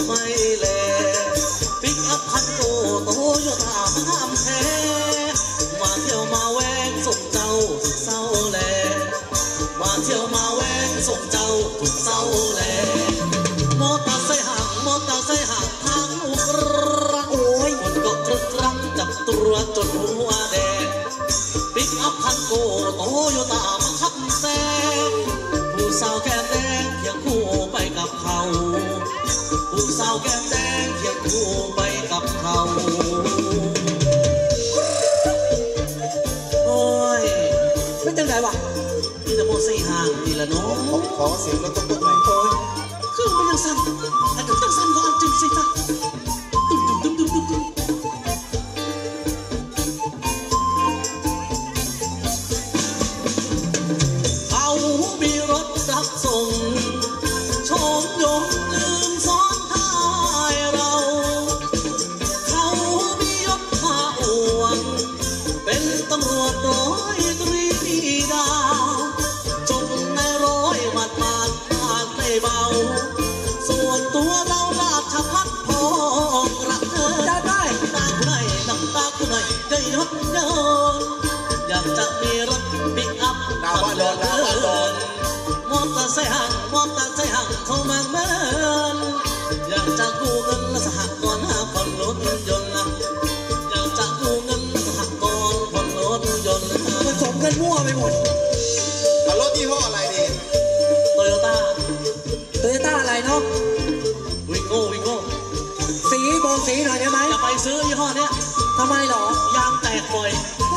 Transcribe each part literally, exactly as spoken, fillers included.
ไม่แลปิกอัพคันโตโตโยต้าห้ามแพ้มาเที่ยวมาแวงส่งเจ้าทุกเศร้าแลมาเที่ยวมาแวงส่งเจ้าทุกเศร้าแลมอเตอร์ไซค์ห่างมอเตอร์ไซค์ห่างทางอุกรังโอ้ยคนก็กรึกรังจับตัวจนหัวแดงปิกอัพคันโตโตโยต้ามาขับแซงผู้สาวแก้มแดงเคียงคู่ไปกับเขาผู้สาวแก้มแดงเคียงคู่ไปกับเขาโอ้ยเป็นจังไงวะนี่จะโมสี่ห่างนี่ละน้องขอเสียงรถตุ๊กๆหน่อยโอ้ยคือมันยังสั่นแต่ก็ตั้งสั่นก็เอาจริงสิจ้ะตุ้มตุ้มตุ้มตุ้มตุ้มตุ้มเขามีรถรับส่งชมยงลืมซ้อนท้ายเราเขามียศมาอวดเป็นตำรวจร้อยตรีดาวจงในร้อยหมัดหมัดหากไม่เบาส่วนตัวเราลาบชะพัดพองรักเธอจะได้ตาคุณไหนน้ำตาคุณไหนได้ยศเยินอยากจะมีรถปิกอัพขับเดินมอเตอร์ไซค์ห่างมอเตอร์ไซค์ห่างเข้ามาเมินอยากจะกู้เงินและสหกรณ์หาผ่อนรถยนต์อยากจะกู้เงินและสหกรณ์ผ่อนรถยนต์ผสมกันมั่วไปหมดเอารถยี่ห้ออะไรดีโตโยต้าโตโยต้าอะไรเนาะวิโก้วิโก้สีบอกสีหน่อยได้ไหมจะไปซื้อยี่ห้อเนี้ยทำไมหรอยางแตกบ่อย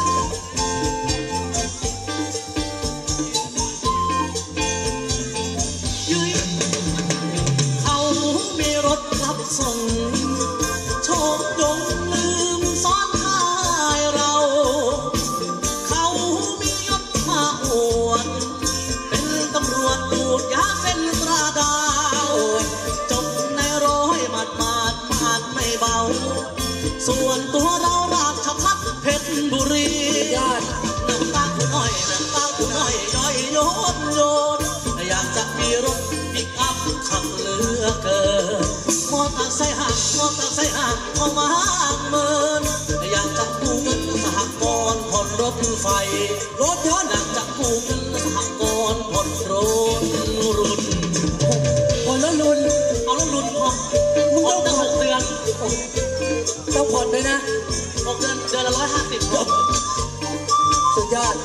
เขามีรถรับส่งโชคยงลืมซ้อนท้ายเราเขามียศมาอวดเป็นตำรวจดูดยาเส้นตราดาวจบในร้อยหมัดหมัดหมัดไม่เบาส่วนตัวเราราชพัฒน์เพชรบุรีน้ำตาคุณอ้อยน้ำตาคุณอ้อยย้อยโยนโยนอยากจะมีรถปิกอัพขับเหลือเกินมอเตอร์ไซค์ห่างมอเตอร์ไซค์ห่างเข้ามาห่างเมินอยากจะกู้เงินสหกรณ์ผ่อนรถไฟรถยนต์อยากจะกู้เงินสหกรณ์ผ่อนรถรุ่นผ่อนรถรุ่นเอารถรุ่นพอมึงต้องหกเดือนต้องผ่อนด้วยนะหกเดือนเดือนละร้อยห้าสิบสุดยอด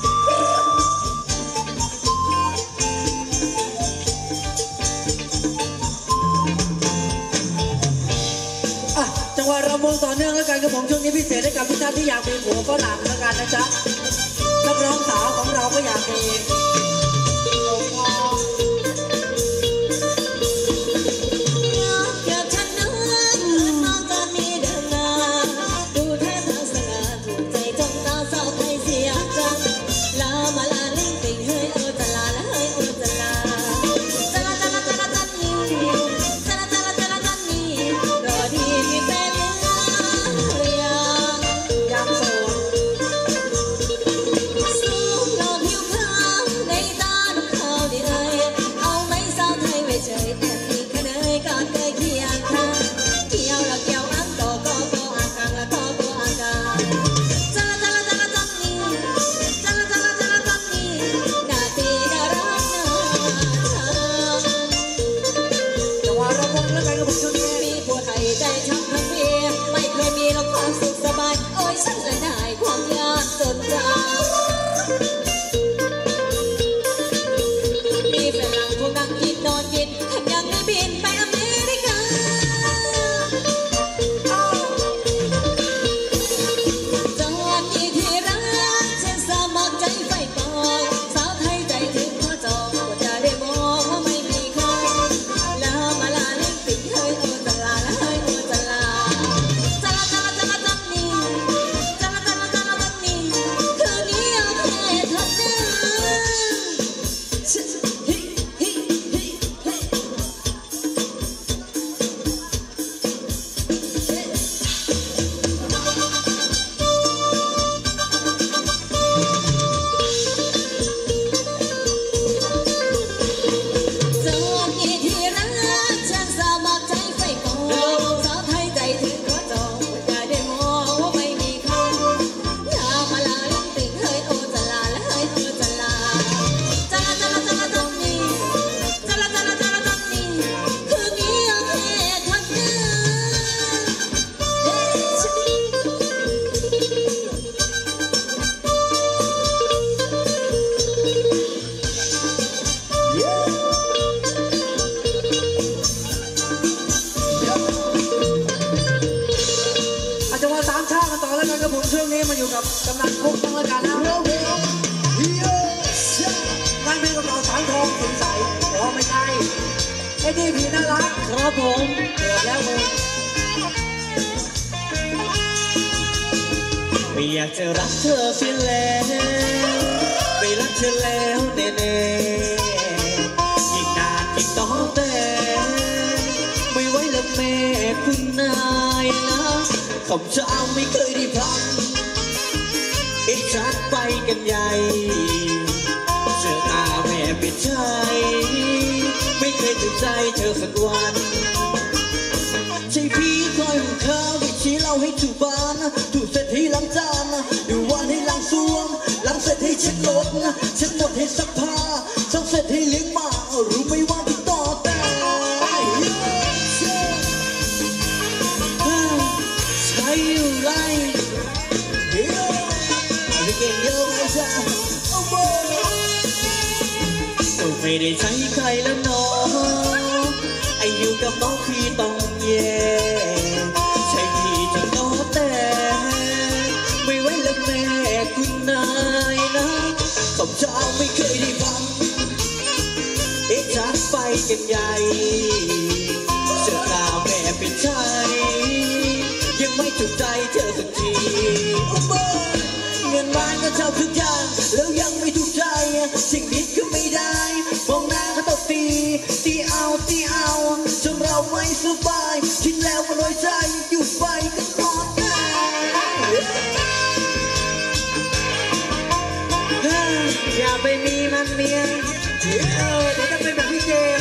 จังหวะรำวงต่อเนื่องแล้วกันกับผมช่วงนี้พิเศษให้กับทุกท่านที่อยากมีผัวฝรั่งแล้วกันนะจ๊ะนักร้องสาวของเราก็อยากมีกำลังคุกต้องละกันนะงานเพลงกับเราสารทองสงสัยขอไม่ใช่ไอ้นี่ผีน่ารักครับผมเกิดแล้วมึงไม่อยากจะรักเธอเสียแล้วไม่รักเธอแล้วแน่ๆยิ่งนานยิ่งต้องแต่ไม่ไหวแล้วแม่คุณนายนะคำเช้าไม่เคยได้พักอิจฉาไปกันใหญ่เจอหน้าแม่เป็นใจไม่เคยถูกใจเธอสักวันใช่พี่คอยหุงข้าวดิชี้เล่าให้ถูกบ้านถูกเสร็จให้ล้างจานดูวันให้ล้างซ่วมล้างเสร็จให้เช็ดรถเช็ดหมดให้ซักผ้าซักเสร็จให้เลี้ยงหมารู้ไหมว่าพี่ต่อแต่ใช่อยู่ไรไม่เก่งเยอะไม่ใช่ไม่ได้ใช้ใครแล้วน้องไออยู่กับน้องพี่ต้องแย่ใช่พี่จะน้องแต่ไม่ไหวแล้วแม่คุณนายนะคำเช้าไม่เคยได้ฟังเอ๊ะชักไปกันใหญ่เจอหน้าแม่เป็นใจยังไม่ถูกใจเธอสักทีเงินบ้านก็เช่าทุกอย่างแล้วยังไม่ถูกใจสิ่งนี้ก็ไม่ได้มองหน้าก็ต้องตีตีเอาตีเอาจนเราไม่สบายคิดแล้วก็น้อยใจอยู่ไปก็ขอตายอย่าไปมีมันเมียเออเดี๋ยวจะเป็นแบบพี่เจม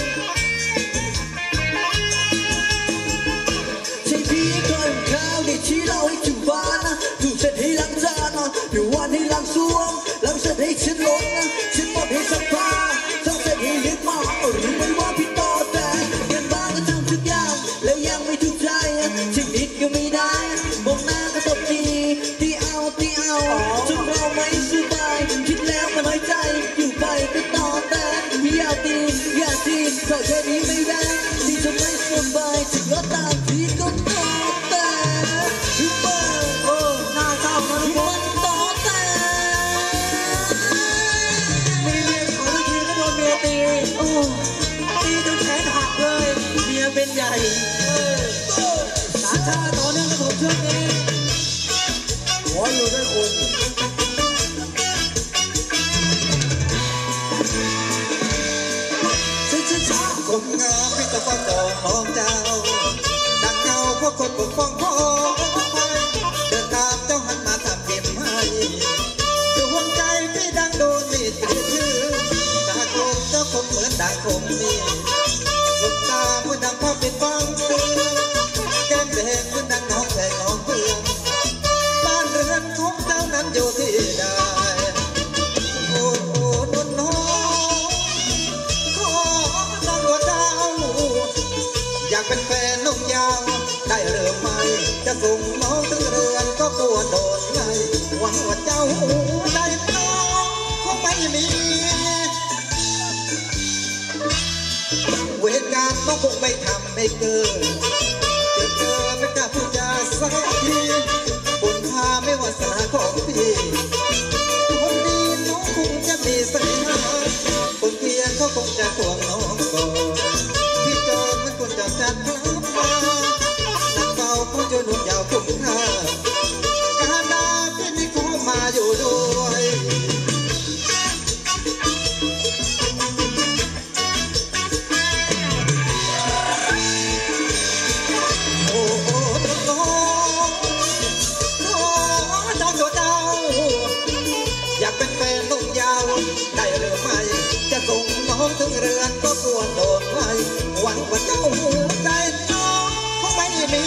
ใช่พี่คอยหุงข้าวเด็กชี้เราให้ถึงบ้านถูกเสร็จให้ล้างจานอยู่วันให้ล้างซ่วมล้างเสร็จให้เช็ดรถเช็ดหมดให้ซักผ้าซักเสร็จให้เลี้ยงหมารู้ไหมว่าพี่ต่อแต่เงินบ้านก็ทำทุกอย่างแล้วยังไม่ถูกใจสิ่งนิดก็ไม่ได้มองหน้าก็ตบตีตีเอาตีเอาจนเราไม่สบายคิดแล้วก็น้อยใจอยู่ไปก็ต่อแต่อย่าตีอย่าตีเพราะแค่นี้ไม่ได้ที่จะไม่สบายถึงก็ตามพี่ก็ต่อแต่พี่เปิดโอ้หน้าเศร้านะทุกคนต่อแต่มีเมียขอทุกทีก็โดนเมียตีโอ้ตีจนแขนหักเลยเมียเป็นใหญ่สาชาต่อเนื่องกับผมช่วงนี้ขออยู่ด้วยคุณคนงามพิจารณาของเจ้าดังเงาพวกคนปกป้องพ่อเดินตามเจ้าหันมาทำเก็บให้ดวงใจที่ดังโดนมีดชื่อตาคมเจ้าคงเหมือนดังคมนี่ลูกตาเหมือนดังพ่อเป็นฟังเตือนแก้มแดงเหมือนดังน้องแทงน้องเพื่อนบ้านเรือนของเจ้านั้นอยู่ที่ใดโอ้โอ้นนน้อยากเป็นแฟนนุ่มยาวได้หรือไม่จะส่งน้องถึงเรือนก็กลัวโดนไล่หวังว่าเจ้าได้น้องคงไม่มีเวรกรรมต้องคงไม่ทำไม่เกินจะเจอไม่กล้าพูดจาสักทีบุญพาไม่วาสนาของพี่คนดีน้องคงจะมีเสน่หาคนเพียรเขาคงจะห่วงน้องก่อนพี่จอนมันควรจะจัดกลับมานักเฝ้าผู้จนหนุ่มยาวคุ้มค่าการดาพี่นี่ขอมาอยู่ด้วยโอ้โอ้โอ้โอ้เจ้าตัวเจ้าอยากเป็นแฟนนุ่มยาวได้หรือไม่จะส่งน้องถึงเรือนก็กลัวโดนไล่หวังว่าเจ้าใจน้องคงไม่มี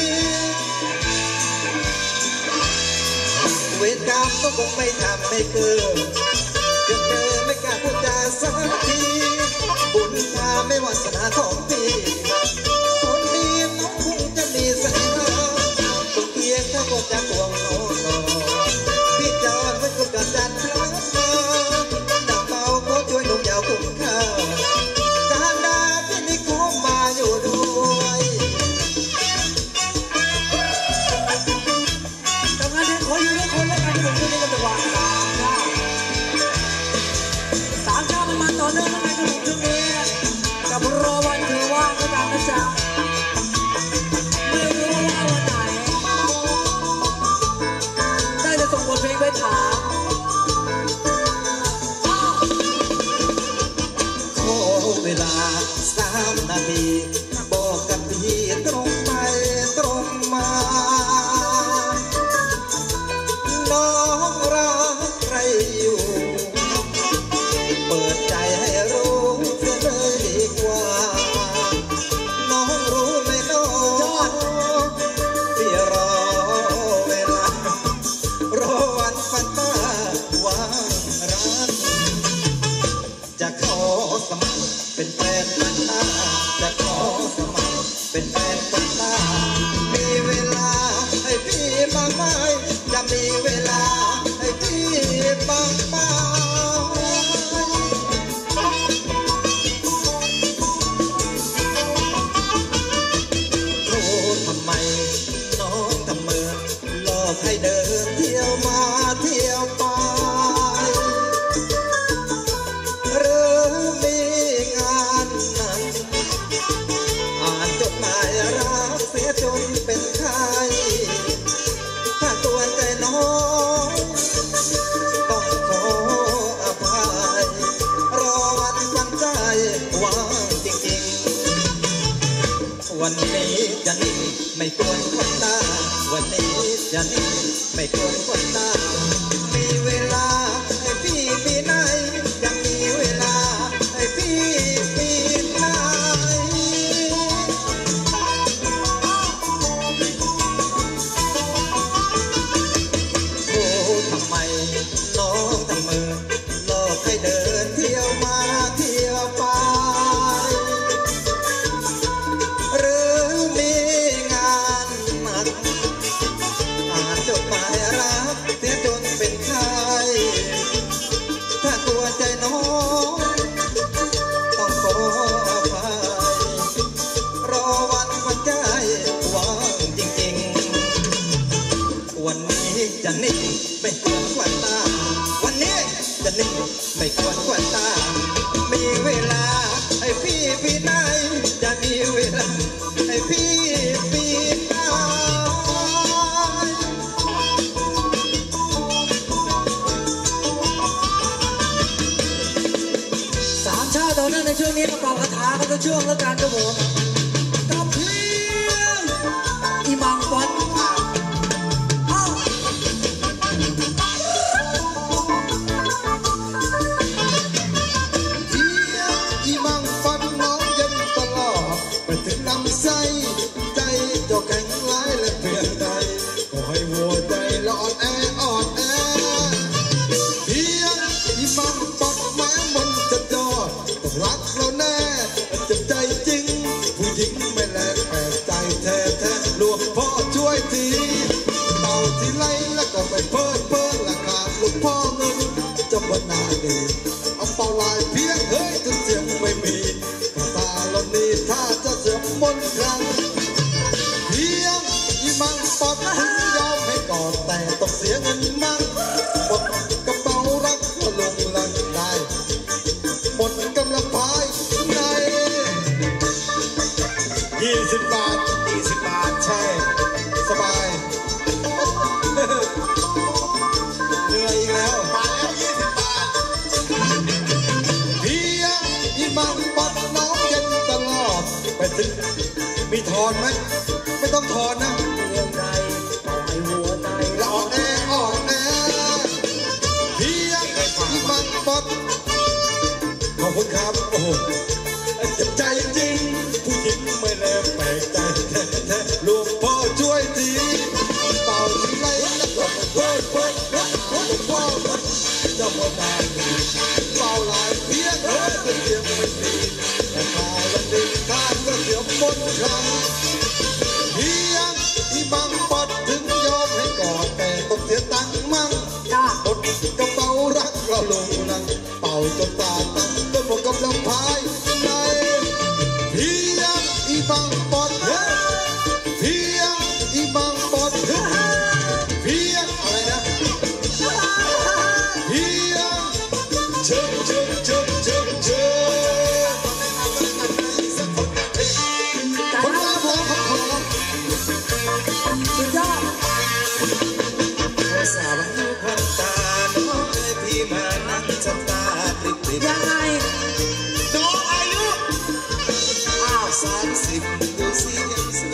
เวรกรรมก็คงไม่ทำไม่เกินจนเธอไม่กล้าพูดจาสักทีบุญพาไม่วาสนาของพี่คนดีน้องคงจะมีเสน่หาคนเพียงเขาคงจะห่วงน้องต่อพี่จอนไม่ควรจะจัดพระมาดังเบาโคช่วยหนุ่มยาวคุ้มค่าการดาพี่นี่ขอมาอยู่ด้วยทำงานเด็กขออยู่ด้วยคนแล้วกันที่ผมตรงไปตรงมาน้องรักใครอยู่เปิดใจให้รู้เสียเลยดีกว่าน้องรู้ไหมน้องที่รอเวลารอวันฝันตาวางรักจะขอสมัครเป็นแฟนฝันตาจะขอสมัครเป็นแฟนฝันตามีเวลาให้พี่บ้างไหมจะมีเวลาให้พี่บ้างไหมรู้ทำไมน้องทำเมินหลอกให้เดินเที่ยวมาเที่ยวไปหรือมีงานนั้นอ่านจดหมายรักเสียจนเป็นไข้ถ้าตัวใจน้องต้องขออภัยรอวันวันใจว่างจริงๆวันนี้จะนิ่งไม่ควรคนตาวันนี้จะนิ่งไม่ควรคนตามีเวลาให้พี่ปีไหนยังมีเวลาให้พี่ปีไหนโอ้ทำไมน้องทำมือหลอกให้เดินเที่ยวมาเที่ยวไปหรือมีงานหนักอ่านจดหมายรักเสียจนเป็นไข้ถ้าตัวใจน้องต้องขออภัยรอวันวันใจว่างจริงๆวันนี้จะนิ่งไม่ควรควรตาวันนี้จะนิ่งไม่ควรควรตามีเวลาให้พี่ปีไหนจะมีเวลาให้พี่ปีไหนสามชาติตอนนั้นในช่วงนี้มาเป่าคาถากันทุกช่วงแล้วกันครับผมกับเพียงอีมังบอลอ้าวเที่ยวอีมังฟันน้องเย็นตลอดไปถึงลำไส้ใจเจ้าแข็งร้ายและเพียงใดก็ให้หัวใจละอ่อนแออ่อนแอเพียงอีมังปักแม้มันจะจอดต้องรักเราแน่เจ็บใจจริงผู้หญิงไม่แลกแปลกใจแท้แท้หลวงพ่อช่วยทีเต่าที่ไล่แล้วก็ไปเพิ่มเพิ่มราคาหลวงพ่อเงินจะบรรณาดีเอาเป่าลายเพียงเฮ้ยจนเสียงไม่มีกระตาเรานี่ถ้าจะเสียงมนต์ครั้งเพียงอีมังปอดถึงยอมให้ก่อนแต่ต้องเสียเงินมั่งหมดกระเป๋ารักก็ลงลังได้หมดกำลังพายในยี่สิบบาทยี่สิบบาทใช่สบายเหนื่อยอีกแล้วมาแล้วยี่สิบบาทเพียงอีมังปัดน้องเย็นตลอดไปถึงมีทอนไหมไม่ต้องทอนนะเพียงใดต่อให้หัวใจละอ่อนแออ่อนแอเพียงอีมังปัดขอบคุณครับโอ้โหเจ็บใจจริงผู้หญิงไม่แลแปลกใจแท้แท้หลวงพ่อช่วยทีเป่าที่ไรแล้วก็เพิ่มเพิ่มหลวงพ่อเจ้าพ่อตาเป่าลายเพียงเฮ้ยเป็นเพียงไม่มีแต่ตาละหนึ่งข้างก็เสียมนต์ครั้งเพียงที่บังปัดถึงยอมให้ก่อนแต่ต้องเสียตังค์มั่งหมดกระเป๋ารักเราลงนังเป่าจนตาตั้งจนหมดกำลังพายในเพียงอีบังปัดเพียงอีบังปัดเพียงอะไรนะเพียงเชิญเชิญเชิญเชิญเชิญคนละพอคนละสุดยอดสาวอยู่คนตาน้องเลยพี่มานั่งจับตาติดติดยังไงน้องอายุอ้าวสามสิบดูสิยังส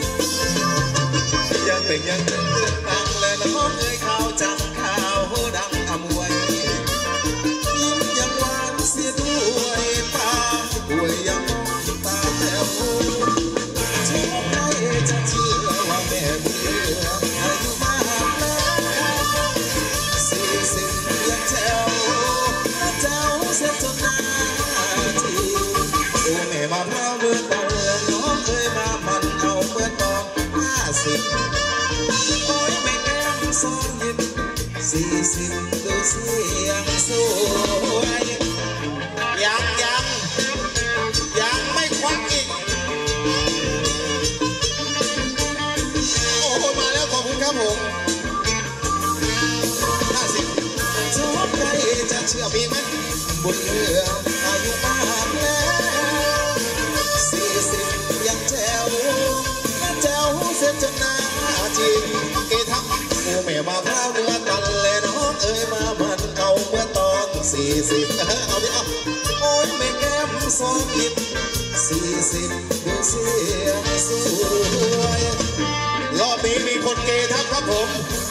แต่ยังเรื่องดังและน้องเอ่ยข่าวจังข่าวดังอมวยยิ้มยังหวานเสียด้วยตาด้วยยังมองตาแถวเชื่อใครจะเชื่อว่าแม่เบื่ออายุมากแล้วสี่สิบยังแจ๋วและแจ๋วเสียจนนาทีโอ้แม่มาพร้าวเมื่อตอนน้องเคยมามันเอาเมื่อตอนห้าสิบโอ้ยแม่แก้มซ้อนยิบสี่สิบดูเสียงสวยยังยังยังไม่ควักอีกโอ้โหมาแล้วขอบคุณครับผมห้าสิบชอบใครจะเชื่อมีไหมบุญเรืออายุมากแล้วสี่สิบยังแจ๋วและแจ๋วเสียจนหน้าจีนเกทับโอ้แม่มาพร้าวเนื้อตันเลยน้องเอ้ยมามันเอาเมื่อตอนสี่สิบเอาดิเอาโอ้ยแม่แก้มซ้อนผิดสี่สิบดูเสียงสวยรอบนี้มีคนเกทับครับผม